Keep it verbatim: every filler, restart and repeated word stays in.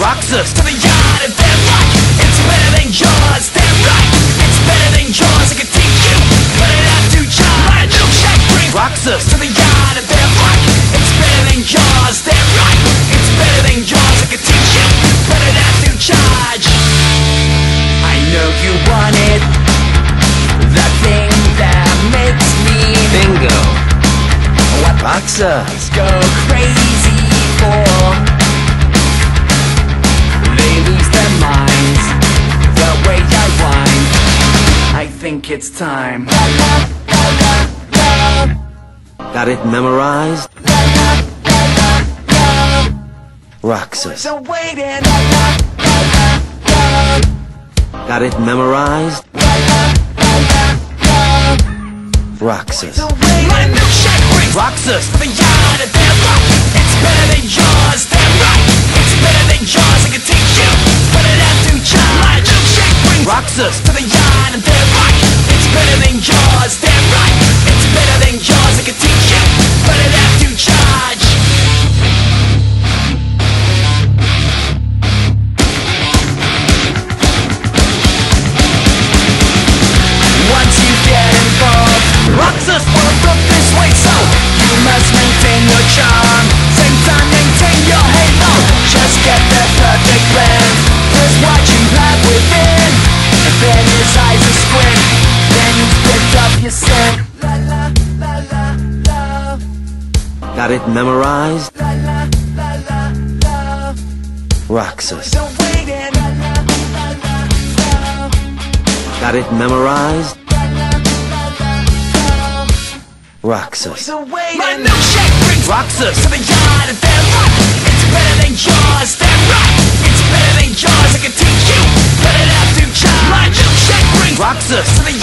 Roxas to the yard and they're right. It's better than yours, they're right. It's better than yours, I can teach you. Put it out to charge. My milkshake brings Roxas to the yard and they're right. It's better than yours, they're right. It's better than yours, I can teach you. Put it out to charge. I know you want it, the thing that makes me bingo. What Roxas go crazy for? They lose their minds the way I whine. I think it's time. Got it memorized? Roxas. So waiting. Got it memorized? Roxas. My milkshake brings Roxas to the yard and they're right. It's better than yours, they're right. It's better than yours, I can teach you. Put it out to charge. My milkshake brings Roxas to the yard and they're right. It's better than yours, they're right. It's better than yours, I can teach you. Put it out to charge. Once you get involved, Roxas will look this way, so you must maintain your charm. Same time, maintain your halo. Just get the perfect blend. Cause what you have within, and then his eyes are squint. Then you picked up your scent. La la la la la. Got it memorized? La la la la la. Roxas. So waiting. La la la la la. Got it memorized? La la la la la. Roxas. So waiting. My milkshake brings Roxas to the yard and they're right. It's better than yours, they're right. It's better than yours, I can teach you. Put it out to charge. My milkshake brings Roxas to the